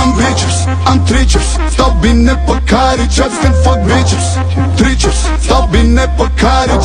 Am biceps, am triceps, stau bine pe care ceas când fac biceps. Triceps, stau bine pe care